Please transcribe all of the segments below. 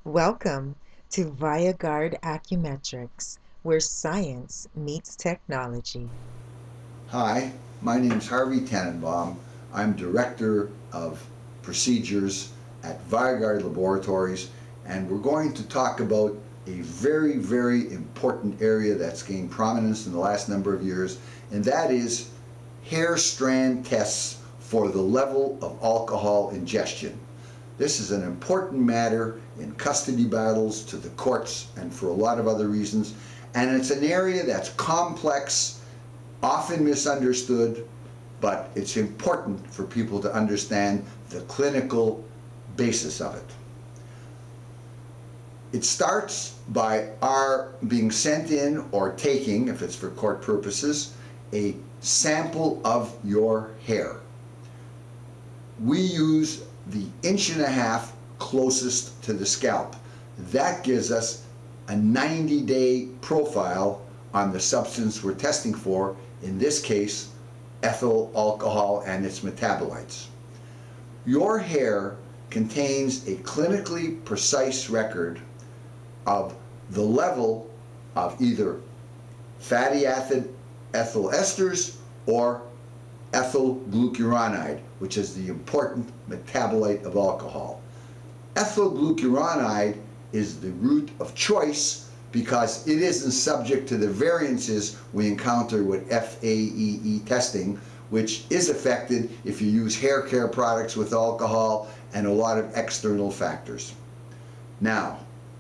Welcome to ViaGuard Accu-Metrics, where science meets technology. Hi, my name is Harvey Tannenbaum. I'm Director of Procedures at ViaGuard Laboratories, and we're going to talk about a very, very important area that's gained prominence in the last number of years, and that is hair strand tests for the level of alcohol ingestion. This is an important matter in custody battles, to the courts, and for a lot of other reasons, and it's an area that's complex, often misunderstood, but it's important for people to understand the clinical basis of it. It starts by our being sent in, or taking, if it's for court purposes, a sample of your hair. We use the 1.5 inch closest to the scalp. That gives us a 90-day profile on the substance we're testing for, in this case, ethyl alcohol and its metabolites. Your hair contains a clinically precise record of the level of either fatty acid ethyl esters or ethyl glucuronide, which is the important metabolite of alcohol. Ethyl glucuronide is the route of choice because it isn't subject to the variances we encounter with FAEE testing, which is affected if you use hair care products with alcohol and a lot of external factors. Now,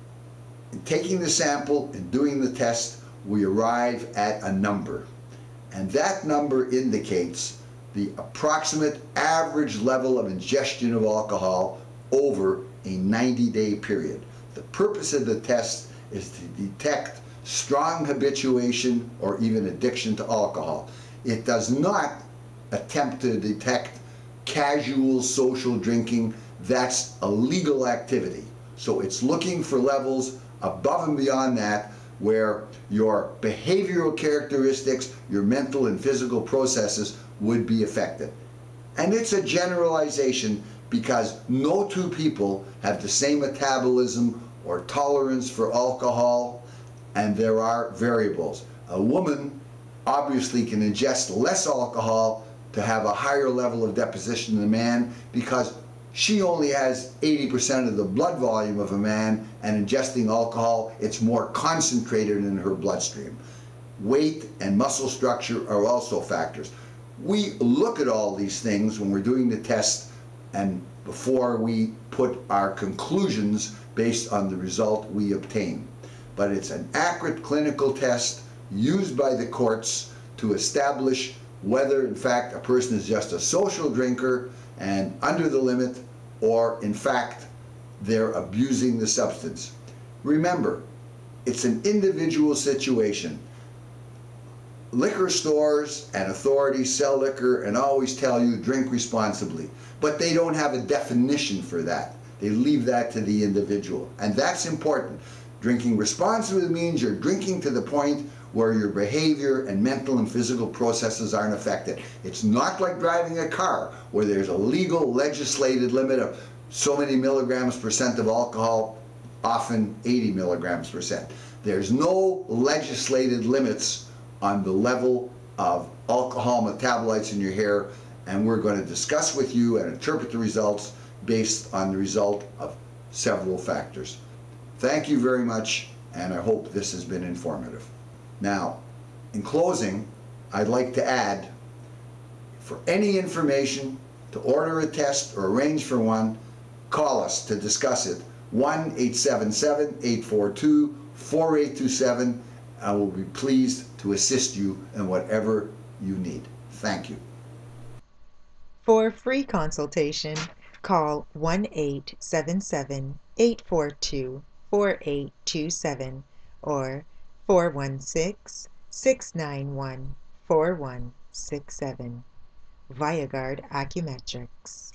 in taking the sample and doing the test, we arrive at a number, and that number indicates the approximate average level of ingestion of alcohol over a 90-day period. The purpose of the test is to detect strong habituation or even addiction to alcohol. It does not attempt to detect casual social drinking. That's a legal activity. So it's looking for levels above and beyond that, where your behavioral characteristics, your mental and physical processes would be affected. And it's a generalization because no two people have the same metabolism or tolerance for alcohol, and there are variables. A woman obviously can ingest less alcohol to have a higher level of deposition than a man because she only has 80% of the blood volume of a man, and ingesting alcohol, it's more concentrated in her bloodstream. Weight and muscle structure are also factors. We look at all these things when we're doing the test and before we put our conclusions based on the result we obtain. But it's an accurate clinical test used by the courts to establish whether in fact a person is just a social drinker and under the limit, or in fact they're abusing the substance. Remember, it's an individual situation. Liquor stores and authorities sell liquor and always tell you drink responsibly, but they don't have a definition for that. They leave that to the individual, and that's important. Drinking responsibly means you're drinking to the point where your behavior and mental and physical processes aren't affected. It's not like driving a car where there's a legal legislated limit of so many milligrams percent of alcohol, often 80 milligrams percent. There's no legislated limits on the level of alcohol metabolites in your hair, and we're going to discuss with you and interpret the results based on the result of several factors. Thank you very much, and I hope this has been informative. Now, in closing, I'd like to add, for any information, to order a test or arrange for one, call us to discuss it. 1-877-842-4827. I will be pleased to assist you in whatever you need. Thank you. For free consultation, call 1-877-842-4827 or 416-691-4167. ViaGuard Accu-Metrics.